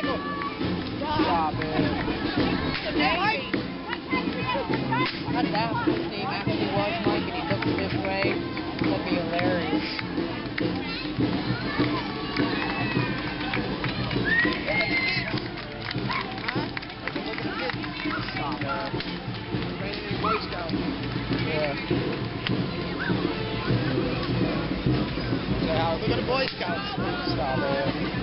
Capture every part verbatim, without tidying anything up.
Stop it. Not that what his name actually was, Mike, and he looked this way. That'd be hilarious. Stop it. Training in Boy Scouts. Yeah. Yeah, look at the Boy Scouts. Stop it.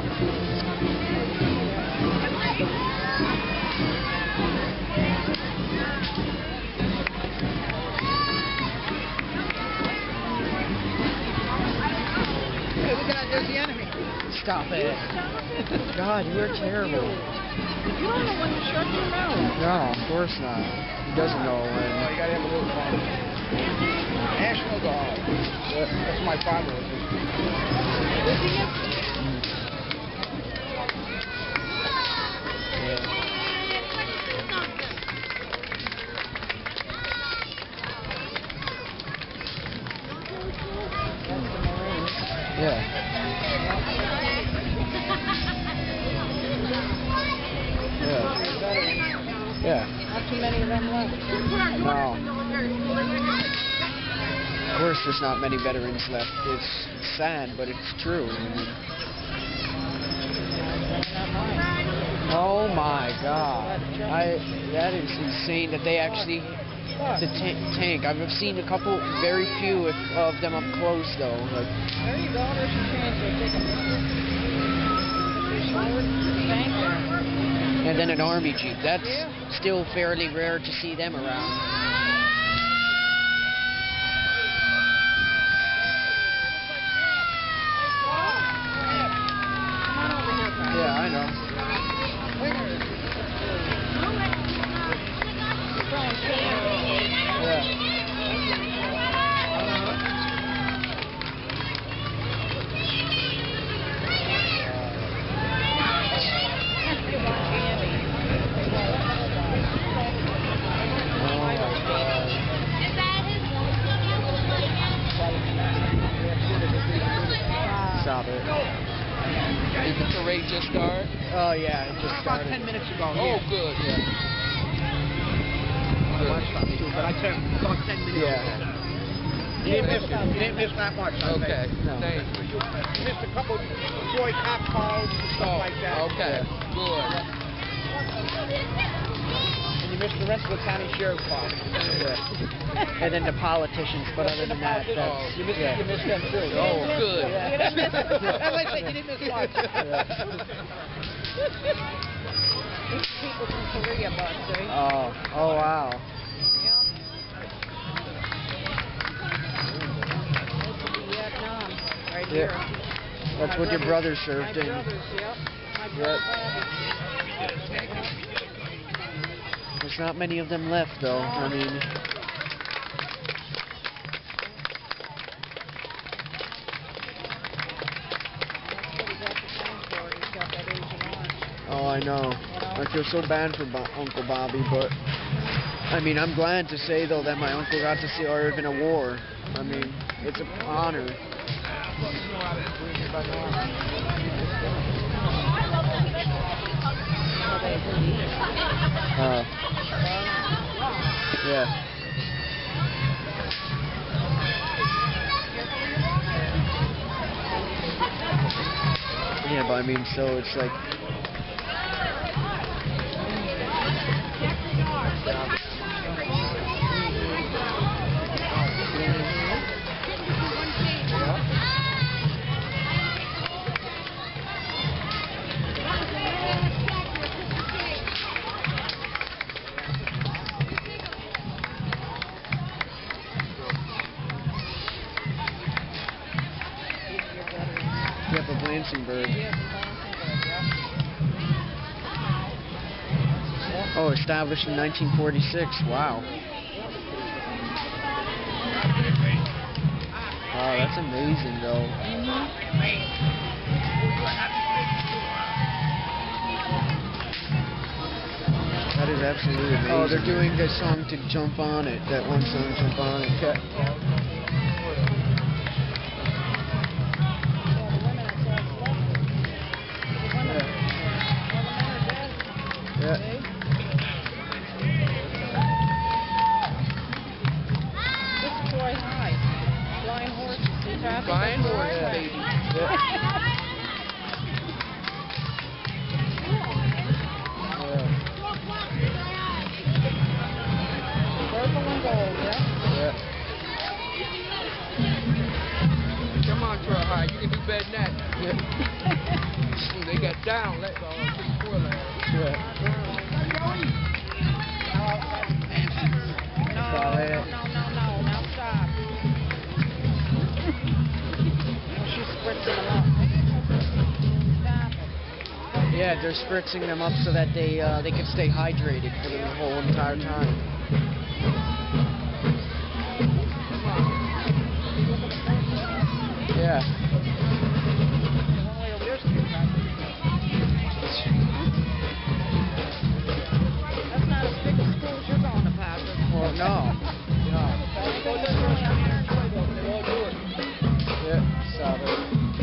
Hey, look at that, there's the enemy. Stop it. God, you are terrible. You don't know when to shut your mouth. No, of course not. He doesn't know Oh, when. you gotta have a little fun. National Guard. That's my father. Is he? Yeah. Yeah. Yeah. Not too many of them left. No. Of course there's not many veterans left. It's sad, but it's true. Oh my God. I that is insane that they actually the ta tank. I've seen a couple, very few if, of them up close though. Like, There you go. There's your chance to take a tank there. and then an army jeep. That's still fairly rare to see them around. Yeah, I know. Yeah. Stop it. Did the parade just start? Oh yeah, it just About started. ten minutes ago. Oh, good. Yeah. But I said about ten minutes Yeah. ago. You didn't miss it. You didn't miss that much. I think. Okay. No. Thank you. You missed a couple joy cop calls and stuff Oh, like that. okay. Good. And you missed the rest of the county sheriff's office. Yeah. And then the politicians, but other than that, that's You missed, yeah. you missed them too. Oh, good. Yeah. You didn't miss it. That's why I said you didn't miss much. These people from Korea, bud, see? Oh, oh wow. Yeah. This will be Vietnam, right Yeah. here. That's My what your brother brothers- served my in. brothers, yep. My Yep. brother. There's not many of them left, though. I mean, oh, I know. I feel so bad for Bo Uncle Bobby, but I mean, I'm glad to say though that my uncle got to serve in a war. I mean, it's an honor. Uh, yeah. Yeah, but I mean, so it's like. Yeah, but Lansingburg. Oh, established in nineteen forty-six. Wow. Oh, that's amazing, though. That is absolutely amazing. Oh, they're doing the song to Jump On It. That one song, Jump On It. Okay. they're spritzing them up so that they uh, they can stay hydrated for the whole entire time. Yeah. That's not as big a school as you're going to, Patrick. Well, no. No. Yeah, stop it.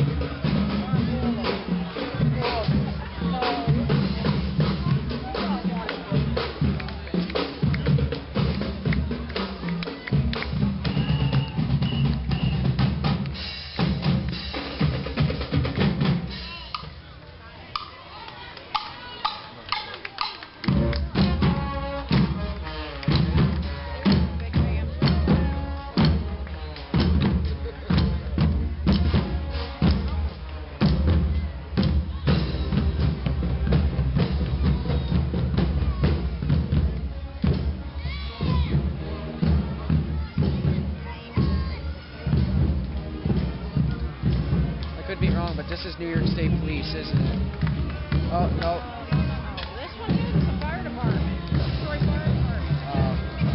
Could be wrong, but this is New York State Police, isn't it? Oh, no. This one here is the fire department. Detroit Fire Department. Uh,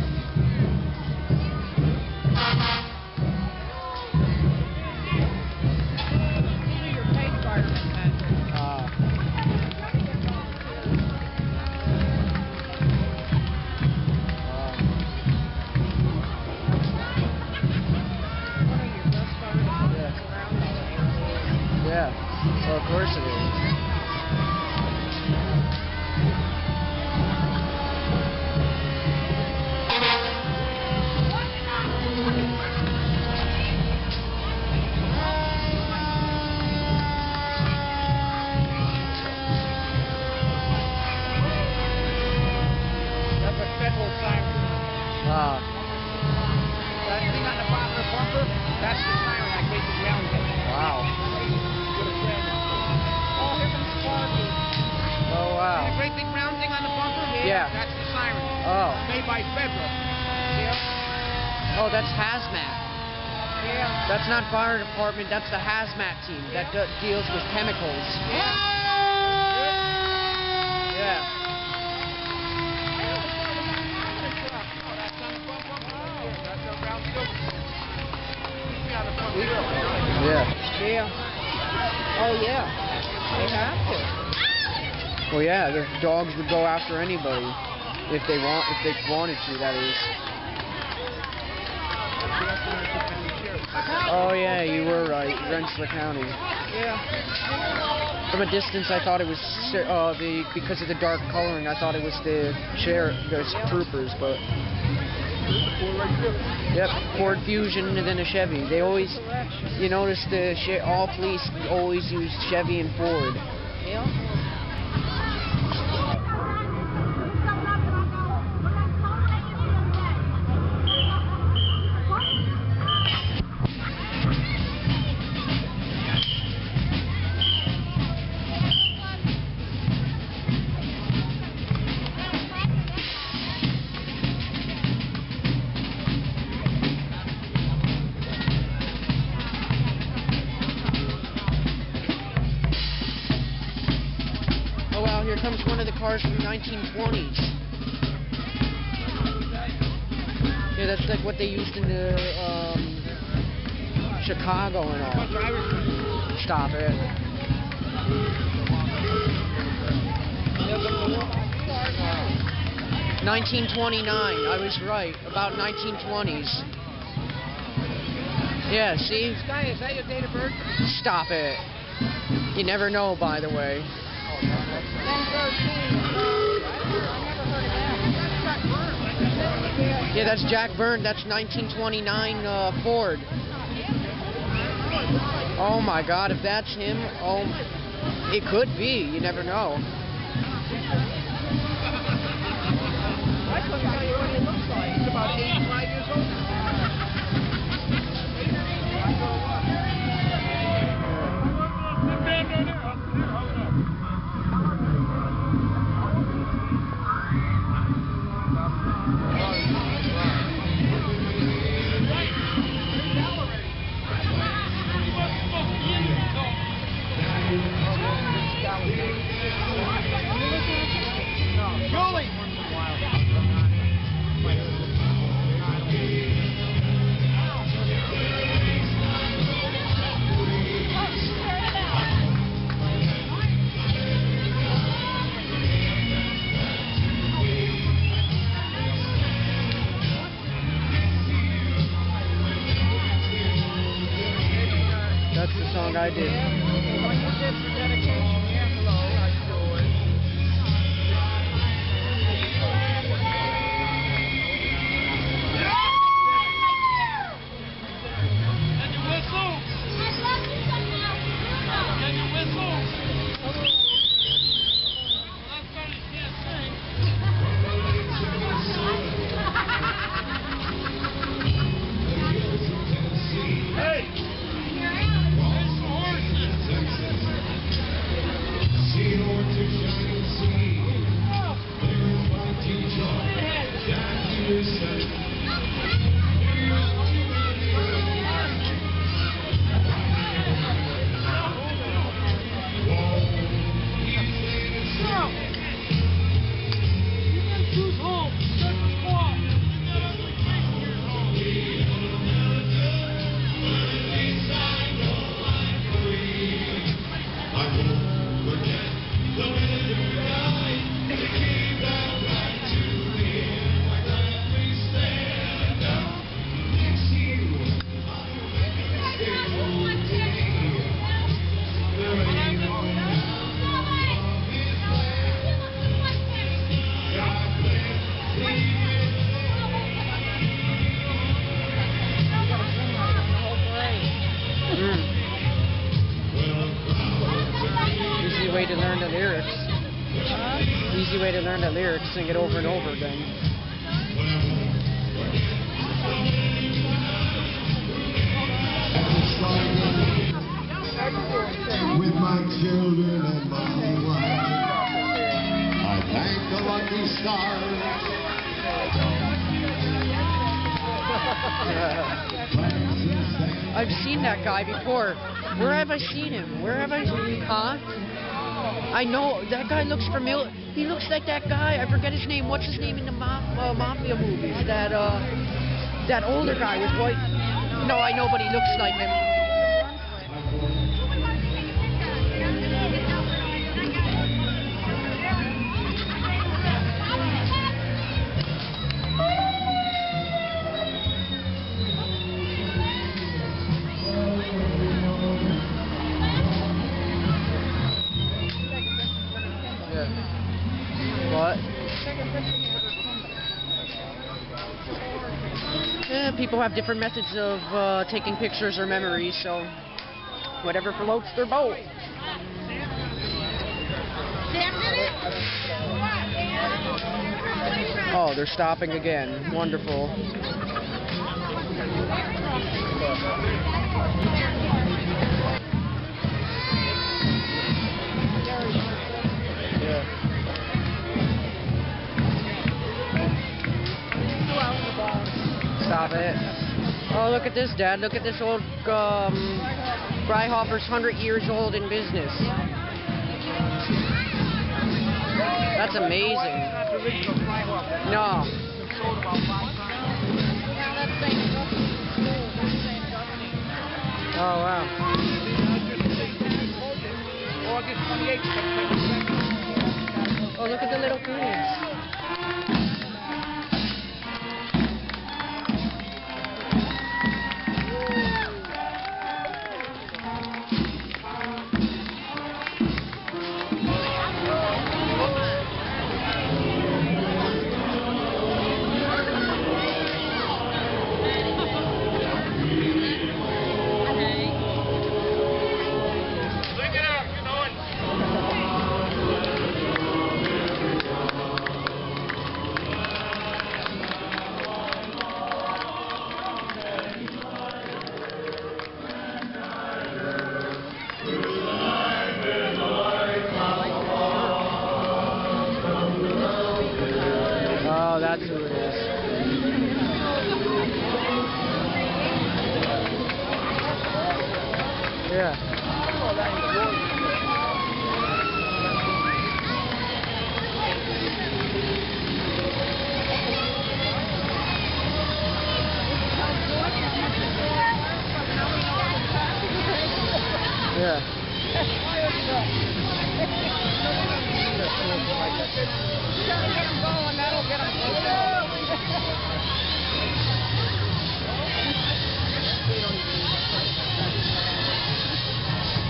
These are your paid firemen, Patrick. uh, One of your best fire departments around all the areas. yeah. Well, of course it is. That's a federal siren. Uh, That thing on the bottom of the bumper, that's the siren I take the ground in. wow. Oh, here comes Sparky. Oh, See the wow. great big round thing on the bumper? Yeah. That's the siren. Oh. Made by Federal. Yeah. Oh, that's hazmat. Yeah. That's not fire department, that's the hazmat team that d- deals with chemicals. Yeah. Yeah. Yeah. Oh, yeah. They have to. Well, yeah, the dogs would go after anybody if they want, if they wanted to. That is. Oh yeah, you were right. Rensselaer County. Yeah. From a distance, I thought it was uh, the because of the dark coloring. I thought it was the sheriff, the troopers, but. Yep, Ford Fusion and then a Chevy. They always, you notice the che- all police always use Chevy and Ford. Yeah. Here comes one of the cars from the nineteen twenties. Yeah, that's like what they used in the um, Chicago and all. Stop it. nineteen twenty-nine. I was right. About nineteen twenties. Yeah, see? Sky, is that your date of birth? Stop it. You never know, by the way. Yeah, that's Jack Byrne. That's nineteen twenty-nine uh, Ford. Oh my God, if that's him, oh, it could be. You never know. I couldn't tell you what he looks like. He's about eighty-five years old. I did. What you did for dedication. Yeah, hello, how you doing? Can you whistle? Can you whistle? Last time you can't sing. Hey! There's some Who's home? Start the squad. Mm. Easy way to learn the lyrics. Easy way to learn the lyrics. Sing it over and over again. With my children and my wife, I thank the lucky stars. I've seen that guy before. Where have I seen him? Where have I seen him? Huh? I know, that guy looks familiar. He looks like that guy. I forget his name. What's his name in the ma uh, Mafia movies? That, uh, that older guy with white... No, I know, but he looks like him. What? Yeah, people have different methods of uh, taking pictures or memories, so whatever floats their boat. Oh, they're stopping again. Wonderful. Yeah. Stop it. Oh, look at this, Dad. Look at this old, um, Freihoffer's one hundred years old in business. That's amazing. No. Oh, wow. Oh, look at the little kids. Oh, that's who it is. Yeah. Yeah. Get them going, that'll get them going.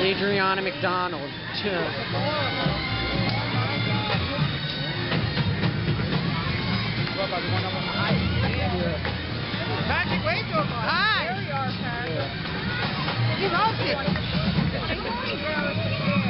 Adriana McDonald. Too. Patrick, wait to him. Hi. There you are, Patrick. He loves it.